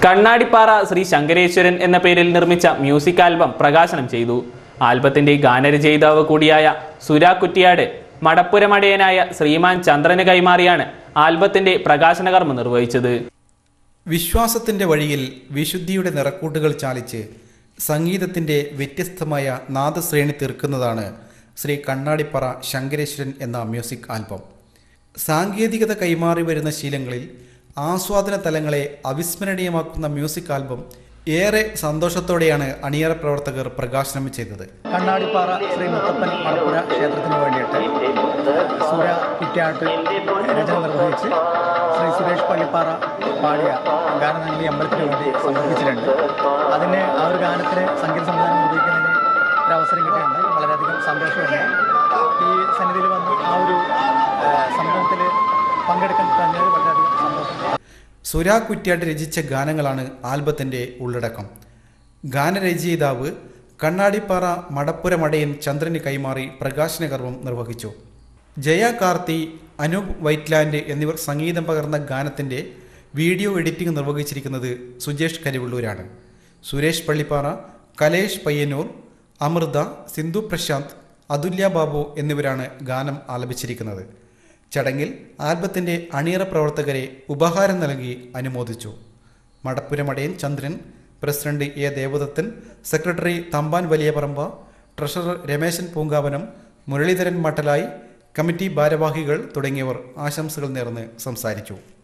കണ്ണാടിപ്പാറ ശ്രീ ശങ്കരേശ്വരൻ എന്ന പേരിൽ നിർമ്മിച്ച മ്യൂസിക് ആൽബം പ്രകാശനം ചെയ്തു. ആൽബത്തിന്റെ ഗാനരചയിതാവ് കൂടിയായ സുരാ കുറ്റിയാട് മടപ്പുരമടയനായ ശ്രീമാൻ ചന്ദ്രന് കൈമാറിയാണ് ആൽബത്തിന്റെ പ്രകാശന കർമ്മം നിർവഹിച്ചത്. വിശ്വാസത്തിന്റെ വഴിയിൽ വിശുദ്ധിയുടെ നിറക്കൂട്ടുകൾ ചാലിച്ച് സംഗീതത്തിന്റെ വ്യത്യസ്തമായ നാദശ്രേണി തീർക്കുന്നതാണ് ശ്രീ കണ്ണാടിപ്പാറ ശങ്കരേശ്വരൻ എന്ന മ്യൂസിക് ആൽബം. സാങ്കേതികത കൈമാറി വരുന്ന ശീലങ്ങളിൽ ആസ്വാദന തലങ്ങളെ അവിസ്മരണീയമാക്കുന്ന മ്യൂസിക് ആൽബം ഏറെ സന്തോഷത്തോടെയാണ് അണിയറ പ്രവർത്തകർ പ്രകാശനം ചെയ്തത്. കണ്ണാടിപ്പാറ ശ്രീ മുത്തപ്പൻ മടപ്പുര ക്ഷേത്രത്തിന് വേണ്ടിയിട്ട് സൂര്യ കുറ്റ്യാട്ട് രചന നിർവഹിച്ച് ശ്രീ സുരേഷ് പള്ളിപ്പാറ പാടിയ ഗാനം ഞങ്ങൾ ഈ അമ്പലത്തിന് വേണ്ടി സമർപ്പിച്ചിട്ടുണ്ട്. അതിന് ആ ഒരു ഗാനത്തിന് സംഗീത സംവിധാനം നിർവഹിക്കുന്നതിന് ഒരു അവസരം കിട്ടിയിട്ടുണ്ട്. വളരെയധികം സന്തോഷമുണ്ട്. ഈ സന്നിധിയിൽ വന്ന് ആ ഒരു സംഭവത്തിൽ പങ്കെടുക്കാൻ കഴിഞ്ഞാൽ വളരെയധികം സന്തോഷം. സുരാ കുറ്റ്യാട്ട് രചിച്ച ഗാനങ്ങളാണ് ആൽബത്തിൻ്റെ ഉള്ളടക്കം. ഗാനരചയിതാവ് കണ്ണാടിപ്പാറ മടപ്പുരമടയൻ ചന്ദ്രന് കൈമാറി പ്രകാശന കർമ്മം നിർവഹിച്ചു. ജയ കാർത്തി, അനൂപ് വൈറ്റ്ലാൻഡ് എന്നിവർ സംഗീതം പകർന്ന ഗാനത്തിൻ്റെ വീഡിയോ എഡിറ്റിംഗ് നിർവഹിച്ചിരിക്കുന്നത് സുജേഷ് കരിവള്ളൂരാണ്. സുരേഷ് പള്ളിപ്പാറ, കലേഷ് പയ്യന്നൂർ, അമൃത, സിന്ധു പ്രശാന്ത്, അതുല്യ ബാബു എന്നിവരാണ് ഗാനം ആലപിച്ചിരിക്കുന്നത്. ചടങ്ങിൽ ആൽബത്തിൻ്റെ അണിയറ പ്രവർത്തകരെ ഉപഹാരം നൽകി അനുമോദിച്ചു. Madappuramadayan Chandran, president A Devadathan, secretary Thampan Valiyaparamba, treasurer Rameshan Poonkavanam, Muraleedharan Mattalayi, committee ഭാരവാഹികൾ തുടങ്ങിയവർ ആശംസകൾ നേർന്ന് സംസാരിച്ചു.